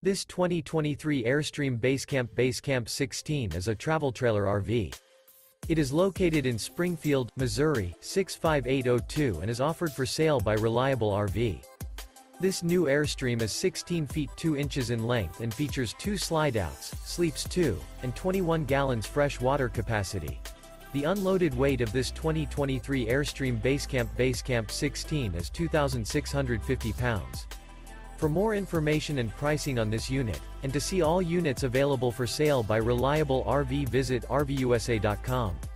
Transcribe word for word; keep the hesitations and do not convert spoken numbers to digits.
This twenty twenty-three Airstream Basecamp Base Camp sixteen is a travel trailer R V. It is located in Springfield, Missouri, six five eight oh two and is offered for sale by Reliable R V. This new Airstream is sixteen feet two inches in length and features two slideouts, sleeps two, and twenty-one gallons fresh water capacity. The unloaded weight of this twenty twenty-three Airstream Basecamp Base Camp sixteen is two thousand six hundred fifty pounds. For more information and pricing on this unit, and to see all units available for sale by Reliable R V, visit R V U S A dot com.